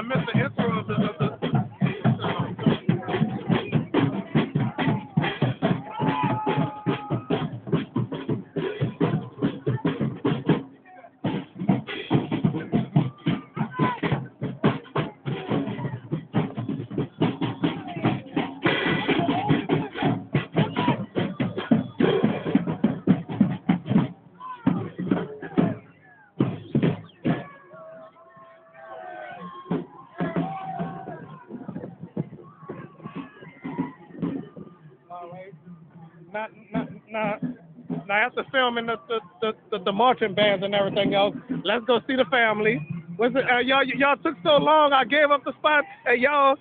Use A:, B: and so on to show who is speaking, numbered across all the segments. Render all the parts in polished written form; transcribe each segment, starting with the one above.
A: I missed the intro of the now after filming the marching bands and everything else, let's go see the family. Was it y'all took so long? I gave up the spot. Hey y'all.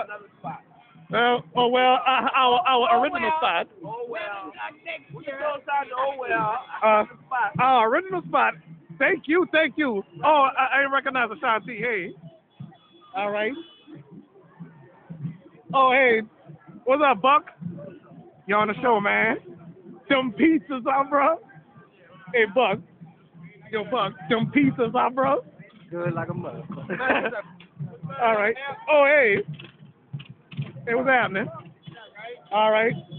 A: Our original spot.
B: Oh well. We can go inside the oh well.
A: Our original spot. Thank you. Oh, I didn't recognize Ashanti. Hey. All right. Oh, hey. What's up, Buck? You on the show, man? Them pizzas, bro. Hey, Buck. Yo, Buck. Them pizzas, bro.
B: Good like a mother.
A: All right. Oh, hey. Hey, what's happening? All right.